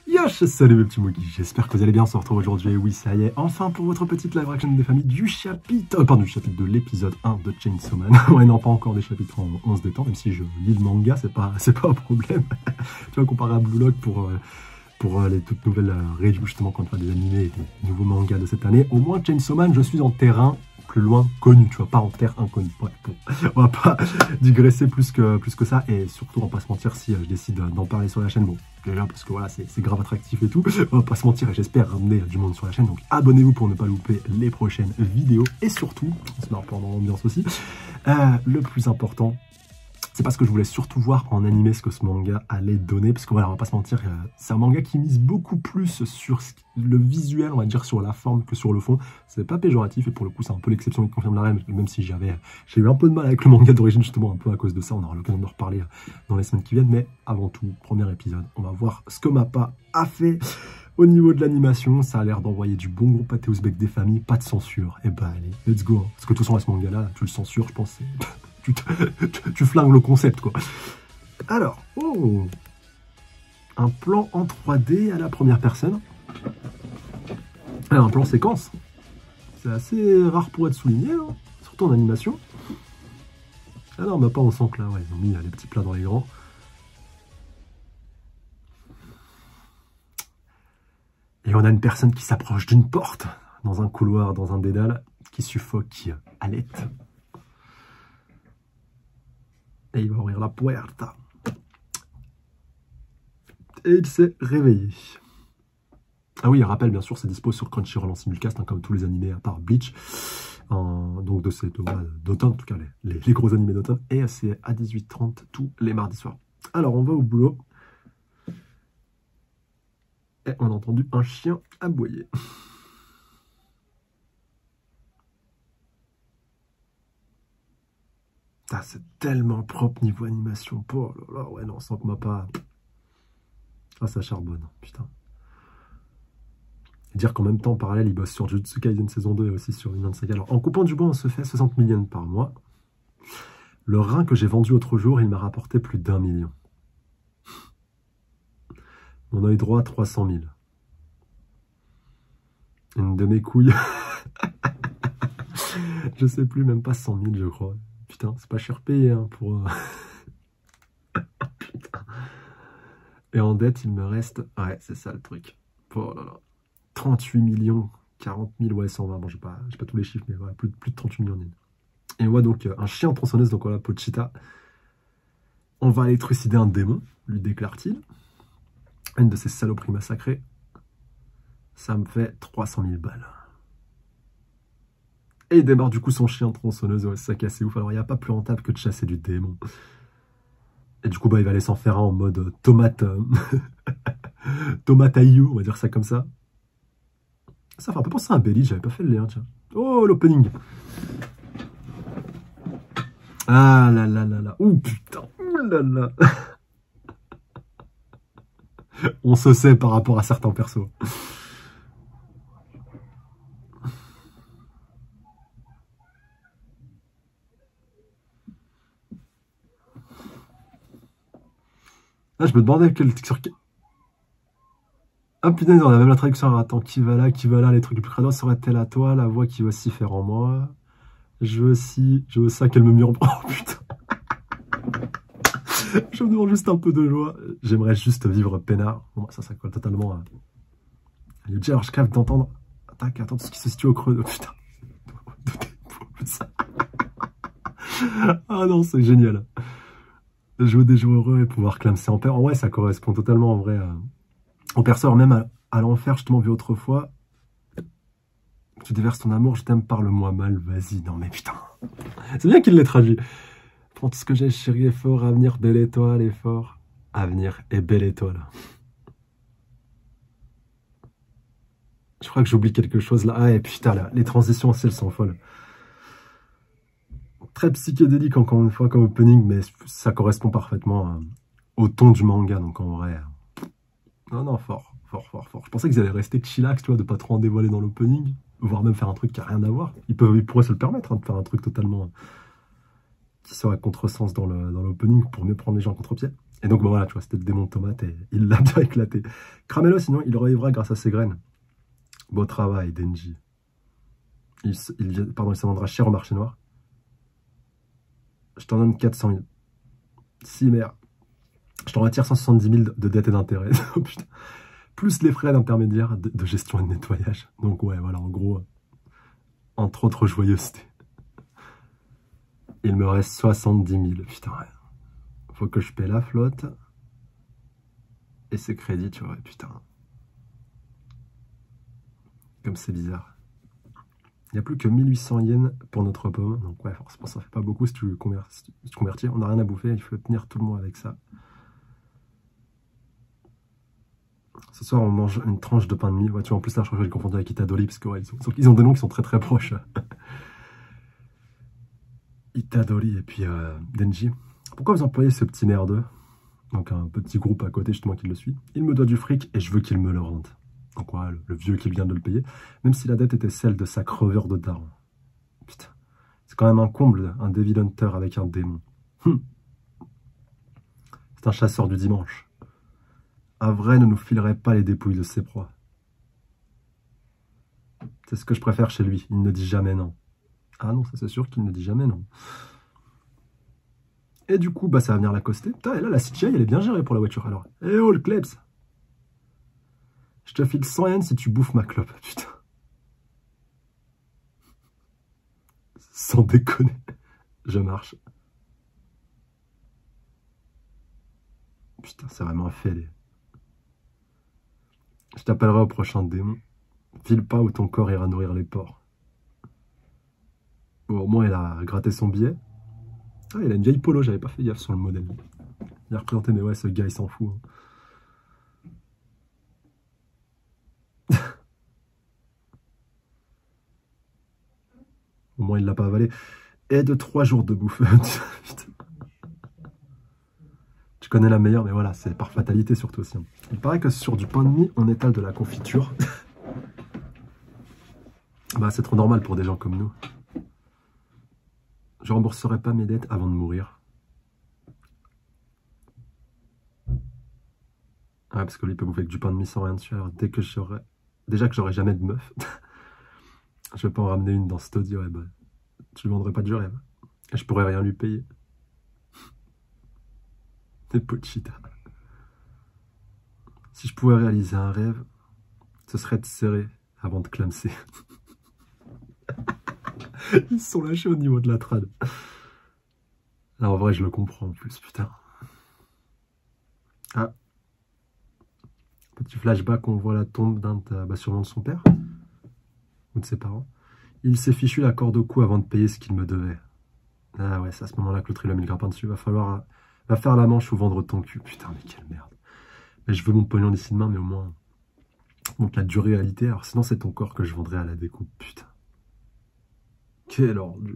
Yosh, salut mes petits Mogis, j'espère que vous allez bien, on se retrouve aujourd'hui, et oui ça y est, enfin pour votre petite live reaction des familles du chapitre, du chapitre de l'épisode 1 de Chainsaw Man. Ouais non, pas encore des chapitres en 11 des temps, même si je lis le manga, c'est pas un problème. Tu vois, comparé à Blue Lock pour les toutes nouvelles reviews justement quand on fait des animés et des nouveaux mangas de cette année, au moins Chainsaw Man, je suis en terrain plus loin connu, tu vois, pas en terre inconnue. Ouais, on va pas digresser plus que ça, et surtout on va pas se mentir si je décide d'en parler sur la chaîne, bon déjà parce que voilà c'est grave attractif et tout, on va pas se mentir et j'espère ramener du monde sur la chaîne, donc abonnez-vous pour ne pas louper les prochaines vidéos, et surtout, on se marre pendant l'ambiance aussi, le plus important, c'est parce que je voulais surtout voir en animé ce que ce manga allait donner, parce que voilà, on va pas se mentir, c'est un manga qui mise beaucoup plus sur le visuel, on va dire, sur la forme que sur le fond. C'est pas péjoratif, et pour le coup, c'est un peu l'exception qui confirme la règle, même si j'ai eu un peu de mal avec le manga d'origine, justement, un peu à cause de ça. On aura l'occasion de reparler dans les semaines qui viennent, mais avant tout, premier épisode, on va voir ce que Mappa a fait. Au niveau de l'animation, ça a l'air d'envoyer du bon gros pâté ouzbek des familles, pas de censure. Et bah allez, let's go, hein. Parce que de toute façon, à ce manga-là, tu le censures, je pense, tu flingues le concept, quoi. Alors, oh, un plan en 3D à la première personne. Un plan séquence. C'est assez rare pour être souligné, hein, surtout en animation. Alors, Mappa, on sent que là, ouais, ils ont mis les petits plats dans les grands. Et on a une personne qui s'approche d'une porte, dans un couloir, dans un dédale, qui suffoque, qui halète. Et il va ouvrir la puerta. Et il s'est réveillé. Ah oui, rappel, bien sûr, c'est dispo sur Crunchyroll en simulcast, hein, comme tous les animés à part Bleach. Donc de cette d'automne, en tout cas les gros animés d'automne. Et c'est à 18h30 tous les mardis soirs. Alors, on va au boulot. Et on a entendu un chien aboyer. C'est tellement propre niveau animation. Oh là là, ouais, non, on sent que Mappa. Ah, ça charbonne, putain. Et dire qu'en même temps, en parallèle, il bosse sur Jujutsu Kaisen saison 2 et aussi sur Vinland Saga. Alors, en coupant du bois, on se fait 60 000 yens par mois. Le rein que j'ai vendu l'autre jour, il m'a rapporté plus d'1 million. Mon œil droit, 300 000. Une de mes couilles. Je sais plus, même pas 100 000, je crois. Putain, c'est pas cher payé, hein, pour... Putain. Et en dette, il me reste... Ouais, c'est ça le truc. Oh là là. 38 millions, 40 000, ouais, 120. Bon, j'ai pas tous les chiffres, mais voilà, plus de 38 millions. Et on voit donc un chien en tronçonneuse, donc voilà, Pochita. On va aller trucider un démon, lui déclare-t-il. Une de ces saloperies massacrées. Ça me fait 300 000 balles. Et il démarre du coup son chien tronçonneuse, ouais, c'est ça qui est assez ouf. Alors il n'y a pas plus rentable que de chasser du démon. Et du coup bah il va aller s'en faire un en mode tomate. Tomate aïe, on va dire ça comme ça. Ça fait un peu penser à un Belly, j'avais pas fait le lien, tiens. Oh l'opening. Ah là là là là. Ouh putain. Ouh là là. On se sait par rapport à certains persos. Là, je me demandais sur quel... Ah putain, on a même la traduction. Alors, attends, qui va là, les trucs les plus crados seraient-elles à toi, la voix qui va aussi faire en moi. Je veux ça qu'elle me murmure. Oh putain. Je me demande juste un peu de joie. J'aimerais juste vivre peinard. Bon, ça colle totalement à... Alors, je crève d'entendre... Attends, tout ce qui se situe au creux de... Putain. Ah non, c'est génial. Jouer des jeux heureux et pouvoir clamser en paire. Ouais, ça correspond totalement en vrai au perso. Même à l'enfer, justement, vu autrefois. Tu déverses ton amour, je t'aime, parle-moi mal, vas-y. Non mais putain. C'est bien qu'il l'ait traduit. Prends tout ce que j'ai, chérie, est fort. Avenir, belle étoile, est fort. Avenir et belle étoile. Je crois que j'oublie quelque chose là. Ah, et putain, là, les transitions aussi, elles sont folles. Très psychédélique encore une fois comme opening, mais ça correspond parfaitement au ton du manga, donc en vrai, non, fort. Je pensais qu'ils allaient rester chillax, tu vois, de pas trop en dévoiler dans l'opening, voire même faire un truc qui a rien à voir. Ils pourraient se le permettre, hein, de faire un truc totalement qui soit à contresens dans l'opening pour mieux prendre les gens à contre-pied. Et donc, bah, voilà, tu vois, c'était le démon de tomate et il l'a bien éclaté. Cramelo, sinon, il revivra grâce à ses graines. Beau travail, Denji. Pardon, il s'en vendra cher au marché noir. Je t'en donne 400 000. Si, merde. Je t'en retire 170 000 de dettes et d'intérêts. Oh, putain. Plus les frais d'intermédiaire de gestion et de nettoyage. Donc, ouais, voilà, en gros, entre autres joyeusetés. Il me reste 70 000. Putain, ouais. Faut que je paie la flotte. Et ses crédits, tu vois, putain. Comme c'est bizarre. Il n'y a plus que 1800 yens pour notre pomme. Donc ouais, forcément, ça fait pas beaucoup si tu convertis. On n'a rien à bouffer, il faut tenir tout le mois avec ça. Ce soir, on mange une tranche de pain de mie. Ouais, tu vois, en plus, là, je crois que j'ai confondu avec Itadori, parce que ouais, ils ont des noms qui sont très très proches. Itadori et puis Denji. Pourquoi vous employez ce petit merdeux? Donc un petit groupe à côté, justement, qui le suit. Il me doit du fric et je veux qu'il me le rende. Donc ouais, le vieux qui vient de le payer, même si la dette était celle de sa creveur de daron. Putain, c'est quand même un comble, un Devil Hunter avec un démon. C'est un chasseur du dimanche. Un vrai ne nous filerait pas les dépouilles de ses proies. C'est ce que je préfère chez lui, il ne dit jamais non. Ah non, ça c'est sûr qu'il ne dit jamais non. Et du coup, bah ça va venir l'accoster. Putain, et là, la CGI, elle est bien gérée pour la voiture. Alors, eh oh, le Klebs! Je te file 100 yens si tu bouffes ma clope, putain. Sans déconner. Je marche. Putain, c'est vraiment un fêlé. Je t'appellerai au prochain démon. File pas où ton corps ira nourrir les porcs. Bon, au moins, elle a gratté son billet. Ah, il a une vieille polo, j'avais pas fait gaffe sur le modèle. Il a représenté, mais ouais, ce gars, il s'en fout. Au moins, il l'a pas avalé. Et de 3 jours de bouffe. Tu connais la meilleure, mais voilà, c'est par fatalité surtout aussi. Il paraît que sur du pain de mie, on étale de la confiture. Bah, c'est trop normal pour des gens comme nous. Je rembourserai pas mes dettes avant de mourir. Ouais, parce que lui, il peut bouffer avec du pain de mie sans rien dessus. Alors, dès que j'aurai... Déjà que j'aurai jamais de meuf. Je vais pas en ramener une dans cet audio. Ouais, bah, tu lui vendrais pas du rêve. Et je pourrais rien lui payer. Des Pochita. Si je pouvais réaliser un rêve, ce serait de serrer avant de clamser. Ils se sont lâchés au niveau de la trad. Alors en vrai, je le comprends en plus, putain. Ah. Petit flashback, on voit la tombe sûrement de son père. Ou de ses parents. Il s'est fichu la corde au cou avant de payer ce qu'il me devait. Ah ouais, c'est à ce moment-là que l'autre il a mis le grappin dessus. Va faire la manche ou vendre ton cul. Putain, mais quelle merde. Mais je veux mon pognon d'ici demain, mais au moins... Donc la dure réalité, alors sinon c'est ton corps que je vendrais à la découpe, putain. Quelle ordure.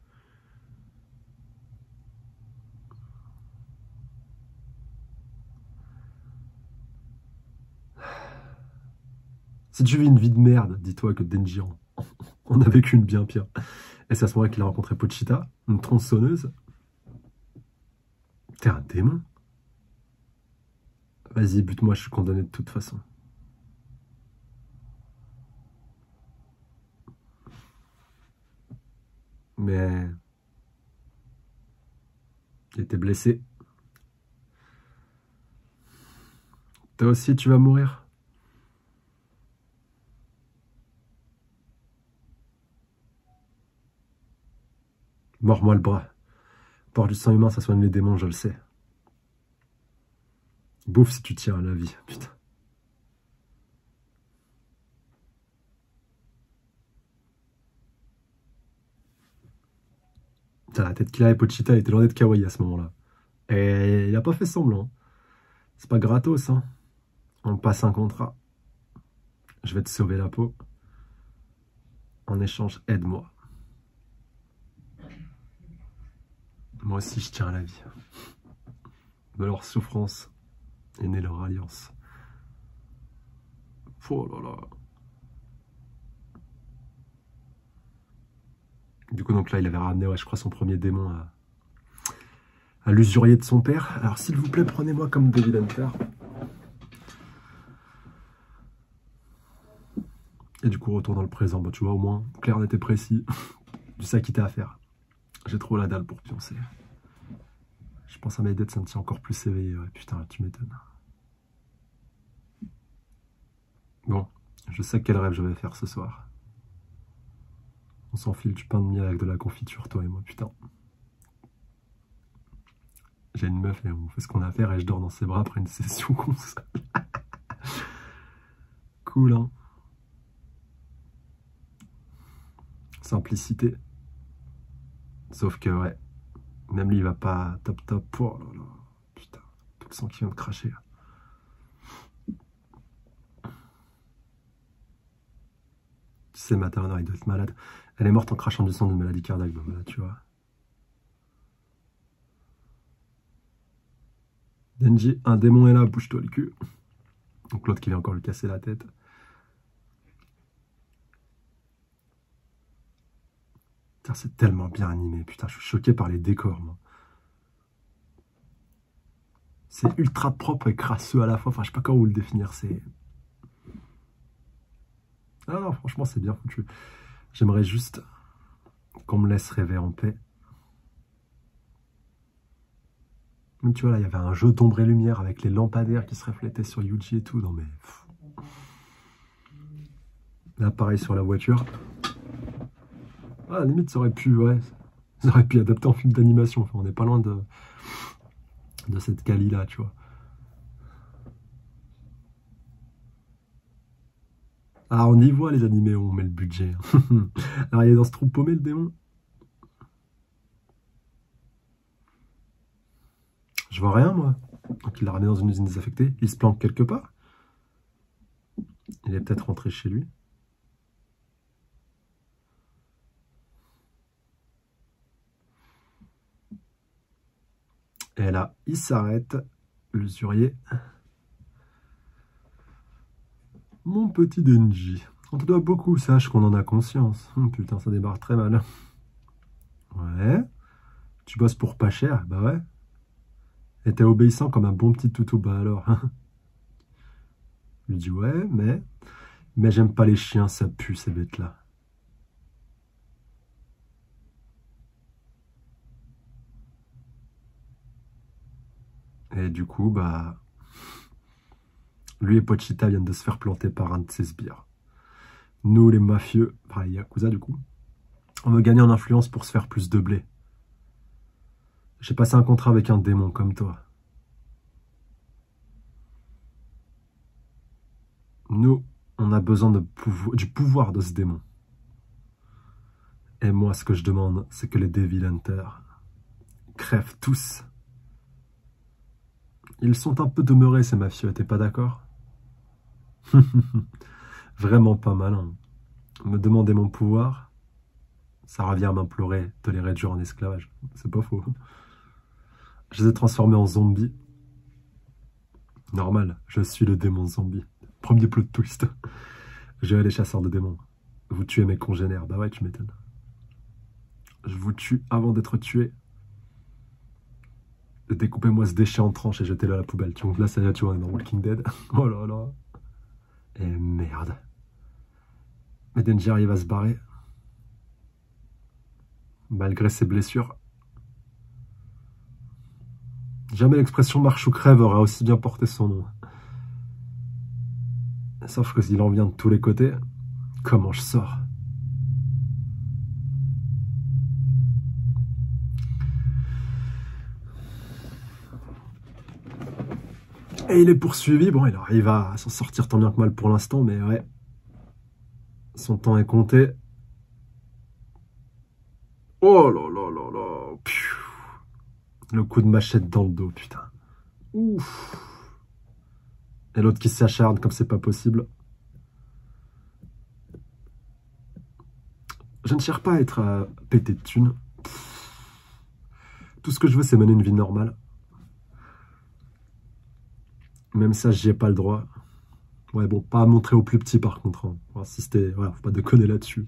Si tu vis une vie de merde, dis-toi que Denji on a vécu une bien pire. Et c'est à ce moment-là qu'il a rencontré Pochita, une tronçonneuse. T'es un démon. Vas-y, bute-moi, je suis condamné de toute façon. Mais... il était blessé. Toi aussi, tu vas mourir. Mords-moi le bras. Port du sang humain, ça soigne les démons, je le sais. Bouffe si tu tiens à la vie, putain. Putain, la tête qu'il a et Pochita était loin d'être kawaii à ce moment-là. Et il a pas fait semblant. C'est pas gratos, hein. On passe un contrat. Je vais te sauver la peau. En échange, aide-moi. Moi aussi, je tiens à la vie. De leur souffrance est née leur alliance. Oh là là. Du coup, donc là, il avait ramené, ouais, je crois, son premier démon à l'usurier de son père. Alors s'il vous plaît, prenez-moi comme Devil Hunter. Et du coup, retour dans le présent. Bah, tu vois, au moins, clair, net et précis. Du ça quitter à faire. J'ai trop la dalle pour pioncer. Je pense à mes dettes, ça me tient encore plus éveillé. Ouais, putain, tu m'étonnes. Bon, je sais quel rêve je vais faire ce soir. On s'enfile du pain de mie avec de la confiture, toi et moi, putain. J'ai une meuf et on fait ce qu'on a à faire et je dors dans ses bras après une session console. Cool, hein? Simplicité. Sauf que, ouais, même lui, il va pas top top. Oh là là, putain, tout le sang qui vient de cracher. Tu sais, ma Turner, il doit être malade. Elle est morte en crachant du sang d'une maladie cardiaque, bah voilà, tu vois. Denji, un démon est là, bouge-toi le cul. Donc l'autre qui vient encore lui casser la tête. Putain, c'est tellement bien animé, putain, je suis choqué par les décors, moi. C'est ultra propre et crasseux à la fois, enfin, je sais pas comment vous le définir, c'est... Ah non, franchement, c'est bien foutu. J'aimerais juste qu'on me laisse rêver en paix. Même tu vois, là, il y avait un jeu d'ombre et lumière avec les lampadaires qui se reflétaient sur Yuji et tout. Non, mais... Là, pareil sur la voiture. Ah, à la limite, ça aurait pu, ouais, ça aurait pu adapter en film d'animation. Enfin, on n'est pas loin de cette quali-là, tu vois. Ah, on y voit les animés où on met le budget. Alors, il est dans ce trou paumé, le démon. Je vois rien, moi. Donc, il l'a ramené dans une usine désaffectée. Il se planque quelque part. Il est peut-être rentré chez lui. Et là, il s'arrête. L'usurier. Mon petit Denji. On te doit beaucoup, sache qu'on en a conscience. Putain, ça démarre très mal. Ouais. Tu bosses pour pas cher, bah ouais. Et t'es obéissant comme un bon petit toutou, bah alors. Je lui dis ouais, mais j'aime pas les chiens, ça pue ces bêtes-là. Et du coup, bah... Lui et Pochita viennent de se faire planter par un de ses sbires. Nous, les mafieux, enfin les Yakuza du coup, on veut gagner en influence pour se faire plus de blé. J'ai passé un contrat avec un démon comme toi. Nous, on a besoin du pouvoir de ce démon. Et moi, ce que je demande, c'est que les Devil Hunters crèvent tous. Ils sont un peu demeurés, ces mafieux, t'es pas d'accord? Vraiment pas malin. Me demander mon pouvoir, ça revient à m'implorer de les réduire en esclavage. C'est pas faux. Je les ai transformés en zombies. Normal, je suis le démon zombie. Premier plot twist. Je vais les chasseurs de démons. Vous tuez mes congénères. Bah ouais, tu m'étonnes. Je vous tue avant d'être tué. Découpez-moi ce déchet en tranches et jetez-le à la poubelle. Tu vois, là, ça y est, tu vois, on est dans Walking Dead. Oh là là. Et merde. Mais Denji arrive à se barrer. Malgré ses blessures. Jamais l'expression marche ou crève aura aussi bien porté son nom. Sauf que s'il en vient de tous les côtés, comment je sors? Et il est poursuivi. Bon, il arrive à s'en sortir tant bien que mal pour l'instant, mais ouais. Son temps est compté. Oh là là là là. Piou. Le coup de machette dans le dos, putain. Ouf. Et l'autre qui s'acharne comme c'est pas possible. Je ne cherche pas à être pété de thunes. Tout ce que je veux, c'est mener une vie normale. Même ça, j'y ai pas le droit. Ouais, bon, pas à montrer au plus petit par contre. Hein. Faut insister, voilà, faut pas déconner là-dessus.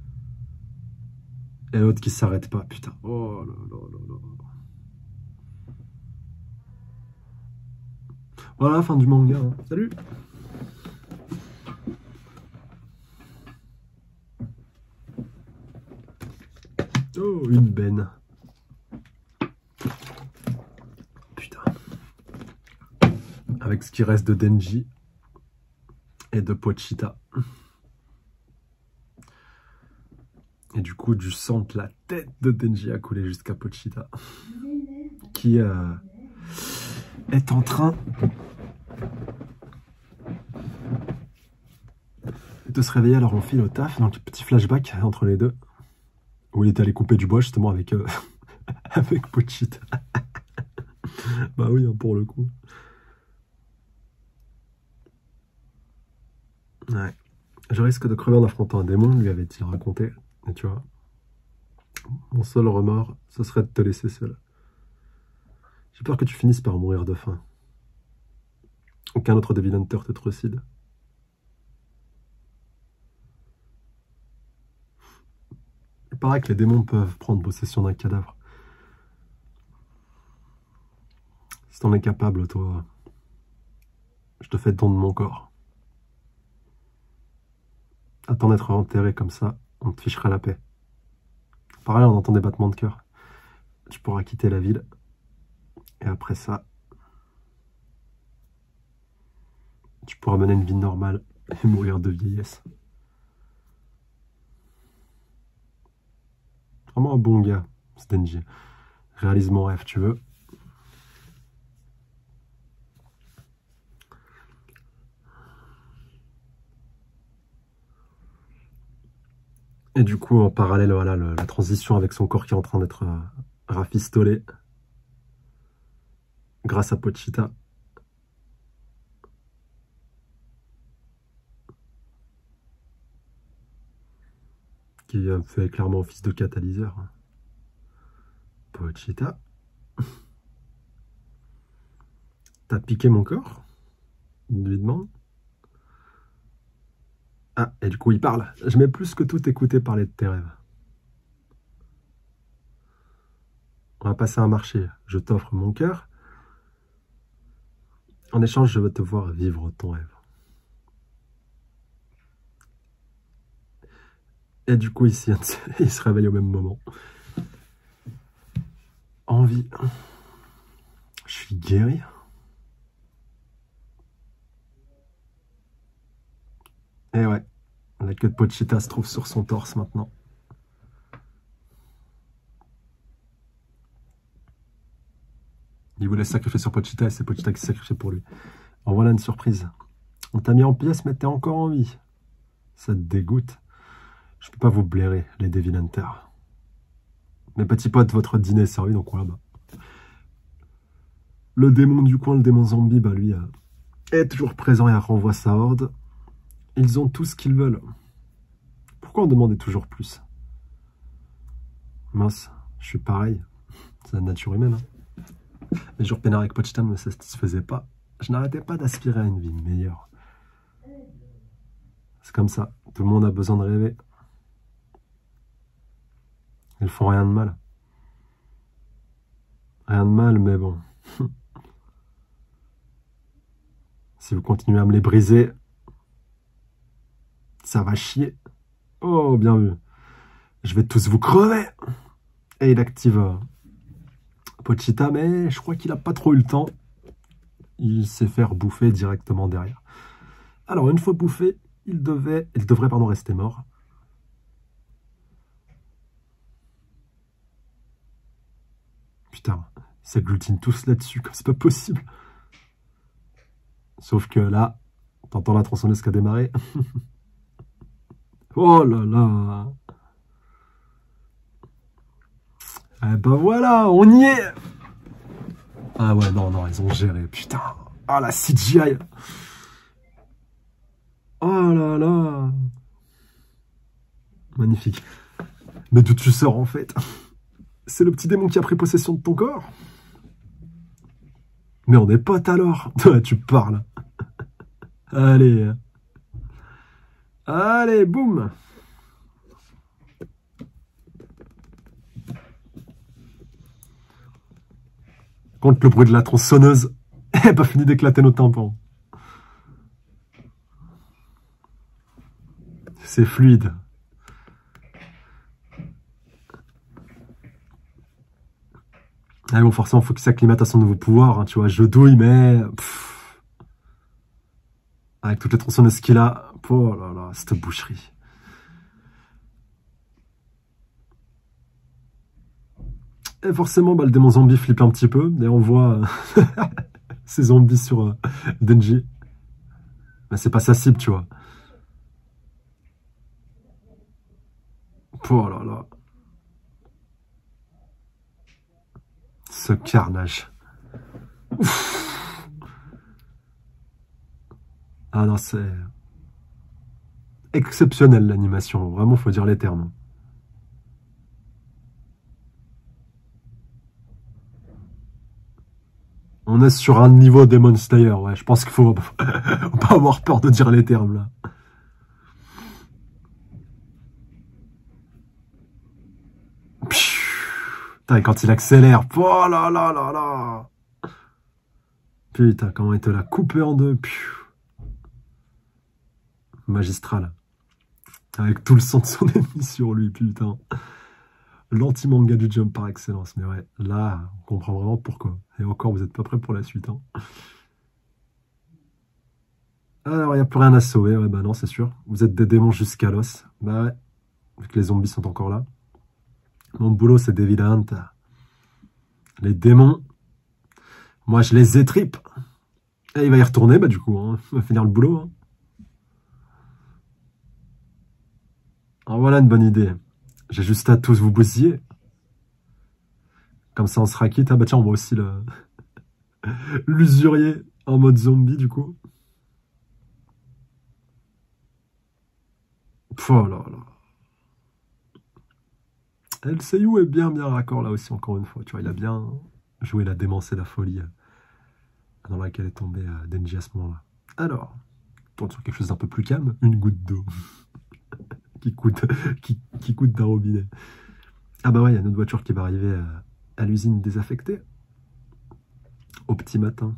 Et l'autre qui s'arrête pas, putain. Oh là là là là. Voilà, fin du manga. Hein. Salut. Oh, une benne. Putain. Avec ce qui reste de Denji et de Pochita. Et du coup, du sang de la tête de Denji a coulé jusqu'à Pochita. Qui est en train de se réveiller. Alors on file au taf. Donc petit flashback entre les deux. Où il était allé couper du bois justement avec, avec Pochita. Bah oui, hein, pour le coup. Ouais. Je risque de crever en affrontant un démon, lui avait-il raconté. Et tu vois, mon seul remords, ce serait de te laisser seul. J'ai peur que tu finisses par mourir de faim. Aucun autre Devil Hunter te trucide. Il paraît que les démons peuvent prendre possession d'un cadavre. Si t'en es capable, toi, je te fais don de mon corps. Attends d'être enterré comme ça, on te fichera la paix. Pareil, on entend des battements de cœur. Tu pourras quitter la ville. Et après ça, tu pourras mener une vie normale et mourir de vieillesse. Vraiment un bon gars, ce Denji. Réalise mon rêve, tu veux. Et du coup, en parallèle, voilà, la transition avec son corps qui est en train d'être rafistolé grâce à Pochita. Qui fait clairement office de catalyseur. Pochita. T'as piqué mon corps? Il lui demande. Ah, et du coup, il parle. Je m'ai plus que tout écouté parler de tes rêves. On va passer un marché. Je t'offre mon cœur. En échange, je veux te voir vivre ton rêve. Et du coup, ici, il se réveille au même moment. Envie. Je suis guéri. Et ouais, la queue de Pochita se trouve sur son torse maintenant. Il voulait se sacrifier sur Pochita et c'est Pochita qui s'est sacrifié pour lui. En voilà une surprise. On t'a mis en pièces mais t'es encore en vie. Ça te dégoûte. Je peux pas vous blairer, les Devil Hunters. Mes petits potes, votre dîner est servi, donc voilà. Bah. Le démon du coin, le démon zombie, bah lui, est toujours présent et renvoie sa horde. Ils ont tout ce qu'ils veulent. Pourquoi en demander toujours plus? Mince, je suis pareil. C'est la nature humaine. Hein. Les jours peinards avec Pochita ne me satisfaisaient pas. Je n'arrêtais pas d'aspirer à une vie meilleure. C'est comme ça. Tout le monde a besoin de rêver. Ils font rien de mal. Rien de mal, mais bon. Si vous continuez à me les briser, ça va chier. Oh, bien vu. Je vais tous vous crever. Et il active Pochita, mais je crois qu'il n'a pas trop eu le temps. Il s'est fait bouffer directement derrière. Alors, une fois bouffé, il devrait rester mort. Putain, ils s'agglutinent tous là-dessus, comme c'est pas possible. Sauf que là, t'entends la tronçonneuse qui a démarré. Oh là là. Eh ben voilà, on y est. Ah ouais, non, non, ils ont géré, putain. Ah la CGI. Oh là là. Magnifique. Mais d'où tu sors en fait? C'est le petit démon qui a pris possession de ton corps? Mais on est potes alors. Tu parles. Allez. Allez, boum. Contre le bruit de la tronçonneuse Eh, pas fini d'éclater nos tympans. C'est fluide. Ah bon, forcément, faut qu'il s'acclimate à son nouveau pouvoir, hein, tu vois. Je douille, mais... avec toutes les tronçonneuses qu'il a. Oh là là, cette boucherie. Et forcément, bah, le démon zombie flippe un petit peu. Et on voit ces zombies sur Denji. Mais c'est pas sa cible, tu vois. Oh là là. Ce carnage. Ouf. Ah non, c'est exceptionnel l'animation. Vraiment, faut dire les termes. On est sur un niveau Demon Slayer, ouais. Je pense qu'il faut pas avoir peur de dire les termes, là. Putain, et quand il accélère, oh là là là là. Putain, comment il te l'a coupé en deux. Magistral. Avec tout le sang de son ennemi sur lui, putain. L'anti-manga du Jump par excellence. Mais ouais, là, on comprend vraiment pourquoi. Et encore, vous n'êtes pas prêts pour la suite, hein. Alors, il n'y a plus rien à sauver. Ouais, bah non, c'est sûr. Vous êtes des démons jusqu'à l'os. Bah ouais, vu que les zombies sont encore là. Mon boulot, c'est d'évident. Les démons, moi, je les étripe. Et il va y retourner, bah du coup, hein. Il va finir le boulot, hein. Alors voilà une bonne idée. J'ai juste à tous vous bousiller. Comme ça, on sera quitte. Ah bah tiens, on voit aussi l'usurier en mode zombie, du coup. Oh là là. LCU est bien raccord là aussi, encore une fois. Tu vois, il a bien joué la démence et la folie dans laquelle est tombé Denji à ce moment-là. Alors, on tourne sur quelque chose d'un peu plus calme. Une goutte d'eau qui coûte d'un robinet. Ah bah ouais, il y a une autre voiture qui va arriver à l'usine désaffectée au petit matin.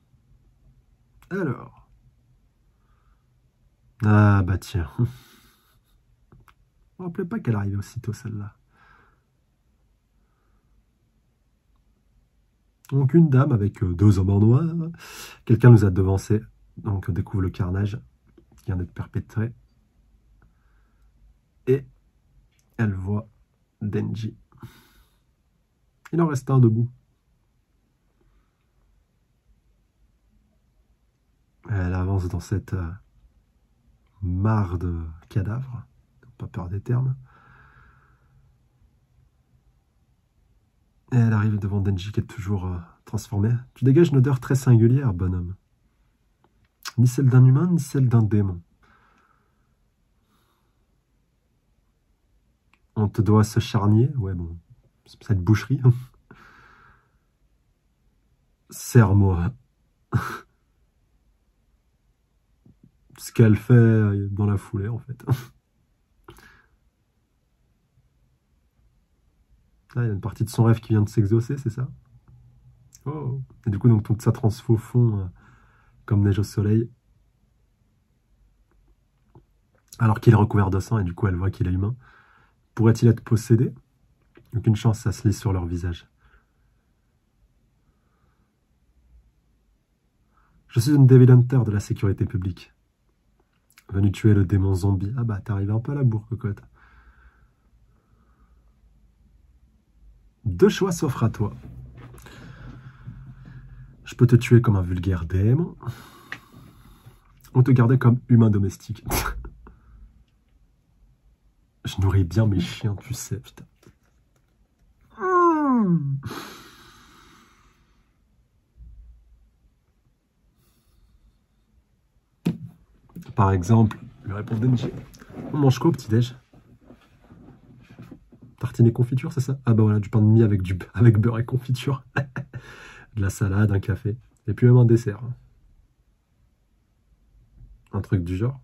Alors. Ah bah tiens. Je me rappelais pas qu'elle arrivait aussitôt celle-là. Donc une dame avec deux hommes en noir. Quelqu'un nous a devancé. Donc on découvre le carnage qui vient d'être perpétré. Et elle voit Denji. Il en reste un debout. Elle avance dans cette mare de cadavres. Pas peur des termes. Et elle arrive devant Denji qui est toujours transformé. Tu dégages une odeur très singulière, bonhomme. Ni celle d'un humain, ni celle d'un démon. On te doit ce charnier. Ouais, bon, cette boucherie. Serre-moi. Ce qu'elle fait dans la foulée, en fait. Ah, il y a une partie de son rêve qui vient de s'exaucer, c'est ça? Oh. Et du coup, donc, toute sa transfo fond comme neige au soleil. Alors qu'il est recouvert de sang, et du coup, elle voit qu'il est humain. Pourrait-il être possédé? Aucune chance, ça se lit sur leur visage. Je suis une Devil Hunter de la sécurité publique. Venu tuer le démon zombie. Ah bah, t'es arrivé un peu à la bourre, cocotte. Deux choix s'offrent à toi. Je peux te tuer comme un vulgaire démon. Ou te garder comme humain domestique. Je nourris bien mes chiens, tu sais, putain. Par exemple, lui répond Denji. On mange quoi au petit-déj? Tartine et confiture, c'est ça? Ah bah voilà, du pain de mie avec beurre et confiture. De la salade, un café. Et puis même un dessert. Un truc du genre.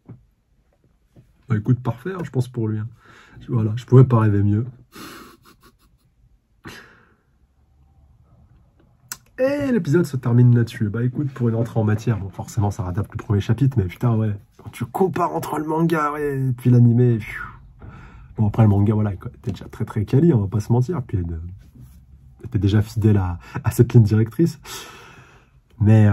Bah écoute, parfait, hein, je pense pour lui. Hein. Voilà, je pouvais pas rêver mieux. Et l'épisode se termine là-dessus. Bah écoute, pour une entrée en matière, bon forcément ça rattrape le premier chapitre, mais putain ouais, quand tu compares entre le manga ouais, et puis l'animé, bon après le manga voilà, était déjà très très quali, on va pas se mentir, puis était déjà fidèle à cette ligne directrice. Mais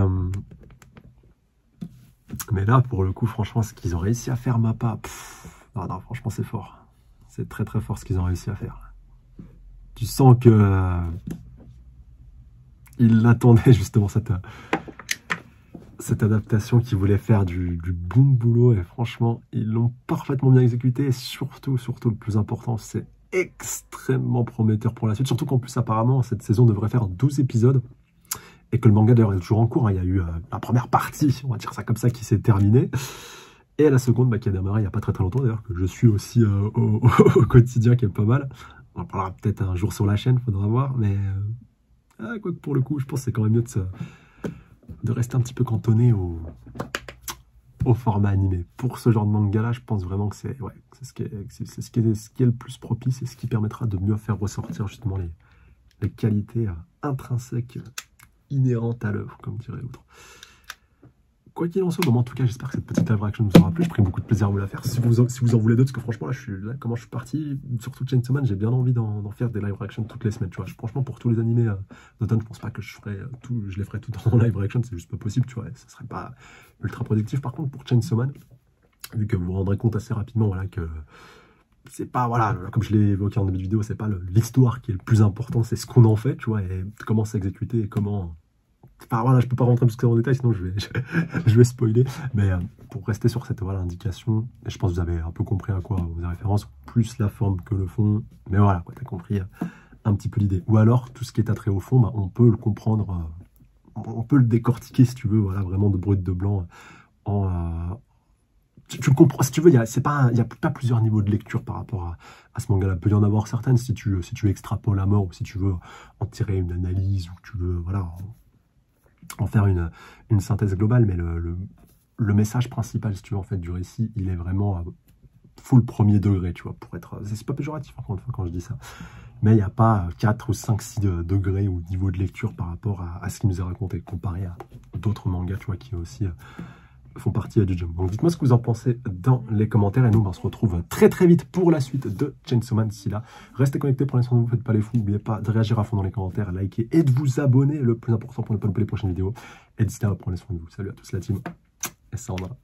là pour le coup franchement ce qu'ils ont réussi à faire Mappa, non franchement c'est fort. C'est très très fort ce qu'ils ont réussi à faire. Tu sens que il attendait justement cette adaptation qu'ils voulaient faire du bon boulot et franchement ils l'ont parfaitement bien exécuté et surtout le plus important c'est extrêmement prometteur pour la suite, surtout qu'en plus apparemment cette saison devrait faire 12 épisodes et que le manga d'ailleurs est toujours en cours, hein. Il y a eu la première partie, on va dire ça comme ça, qui s'est terminée et la seconde qui a démarré il n'y a pas très longtemps d'ailleurs, que je suis aussi au quotidien, qui est pas mal. On en parlera peut-être un jour sur la chaîne, faudra voir, mais quoi que pour le coup je pense que c'est quand même mieux de rester un petit peu cantonné au format animé. Pour ce genre de manga là, je pense vraiment que c'est ce qui est le plus propice et ce qui permettra de mieux faire ressortir justement les qualités intrinsèques inhérentes à l'œuvre, comme dirait l'autre. Quoi qu'il en soit, en tout cas, j'espère que cette petite live reaction vous aura plu. Je pris beaucoup de plaisir à vous la faire. Si vous en voulez d'autres, parce que franchement, comment je suis parti, surtout Chainsaw Man, j'ai bien envie d'en faire des live reaction toutes les semaines. Tu vois. Franchement, pour tous les animés d'automne, je pense pas que je les ferai tout en live reaction, c'est juste pas possible, tu vois. Ça serait pas ultra productif. Par contre, pour Chainsaw Man, vu que vous vous rendrez compte assez rapidement, voilà, que c'est pas, voilà, comme je l'ai évoqué en début de vidéo, c'est pas l'histoire qui est le plus important, c'est ce qu'on en fait, tu vois, et comment c'est exécuté et comment. Enfin voilà, je peux pas rentrer plus que dans le détail, sinon je vais spoiler. Mais pour rester sur cette indication, et je pense que vous avez un peu compris à quoi vous avez référence, plus la forme que le fond. Mais voilà, tu as compris un petit peu l'idée. Ou alors, tout ce qui est attrait au fond, on peut le comprendre, on peut le décortiquer si tu veux, voilà, vraiment de brut de blanc. Tu le comprends, si tu veux, il n'y a pas plusieurs niveaux de lecture par rapport à ce manga-là. Il peut y en avoir certaines si tu extrapoles à mort, ou si tu veux en tirer une analyse, ou que tu veux, voilà, en faire une synthèse globale, mais le message principal, si tu veux, en fait, du récit, il est vraiment full premier degré, tu vois, pour être. C'est pas péjoratif, encore une fois, quand je dis ça. Mais il n'y a pas 4 ou 5, 6 degrés ou niveau de lecture par rapport à ce qui nous est raconté, comparé à d'autres mangas, tu vois, qui aussi font partie du jump. Donc dites-moi ce que vous en pensez dans les commentaires, et nous, on se retrouve très vite pour la suite de Chainsaw Man. D'ici là, restez connectés, prenez soin de vous, faites pas les fous, n'oubliez pas de réagir à fond dans les commentaires, liker et de vous abonner, le plus important pour ne pas louper les prochaines vidéos. Et d'ici là, prenez soin de vous. Salut à tous la team, et ça en va.